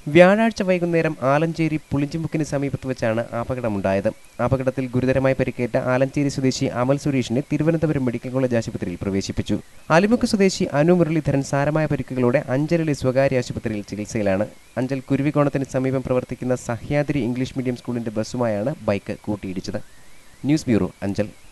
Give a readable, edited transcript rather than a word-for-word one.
വ്യാഴാഴ്ച വൈകുന്നേരം ആലഞ്ചേരി പുളിഞ്ചിമുക്കിന് സമീപത്ത് വെച്ചാണ് അപകടമുണ്ടായത്. അപകടത്തിൽ ഗുരുതരമായി പരിക്കേറ്റ ആലഞ്ചേരി സ്വദേശി അമൽ സുരേഷിനെ തിരുവനന്തപുരം മെഡിക്കൽ കോളേജ് ആശുപത്രിയിൽ പ്രവേശിപ്പിച്ചു. അലിമുക്ക് സ്വദേശി അനു മുരളീധരൻ സാരമായ പരിക്കുകളോടെ അഞ്ചലിലെ സ്വകാര്യ ആശുപത്രിയിൽ ചികിത്സയിലാണ്. അഞ്ചൽ കുരുവിക്കോണത്തിന് സമീപം പ്രവർത്തിക്കുന്ന സഹ്യാദ്രി ഇംഗ്ലീഷ് മീഡിയം സ്കൂളിന്റെ ബസ്സുമായാണ് ബൈക്ക് കൂട്ടിയിടിച്ചത്. News bureau, Anchal.